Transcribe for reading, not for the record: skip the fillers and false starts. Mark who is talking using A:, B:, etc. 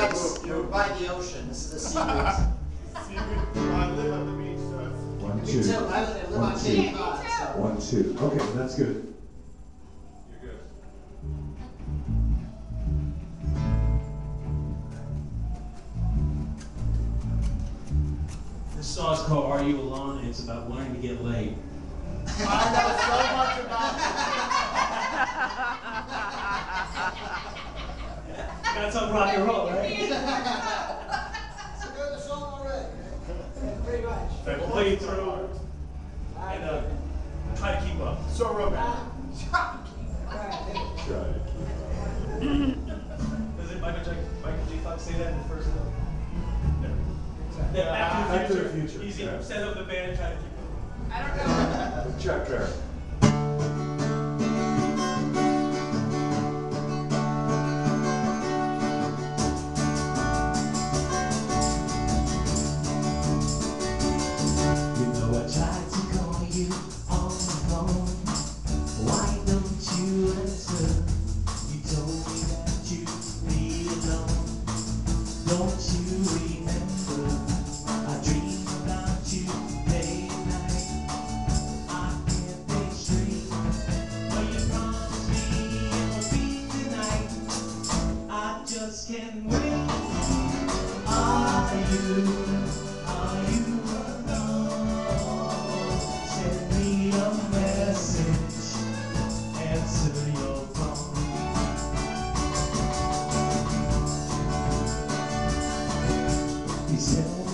A: nice. You're by the ocean. This is the sea breeze.
B: I live on the beach, so.
C: 1, 2.
A: Me too. I live on Cape Cod.
C: 1, 2. Okay, that's good.
B: You're good.
D: This song's called Are You Alone? And it's about learning to get laid.
B: I know so much about it.
D: Got some rock and roll, right?
A: So go the song already. Pretty much.
D: We'll play it through and try to keep up.
B: So romantic.
C: Try to keep
D: Does it Michael J. Fox say that in the first note? No.
C: Back
D: Back
C: to the Future.
D: Easy.
C: Yeah.
D: Set up the band, try to keep up.
E: I don't know.
C: With Chuck Berry.
F: You know I tried to call you on the phone. Why don't you answer? You told me that you'd be alone. Don't you remember? I dream about you day and night. I can't think straight. But you promised me it would be tonight. I just can't wait. Are you send me a message, answer your phone. He said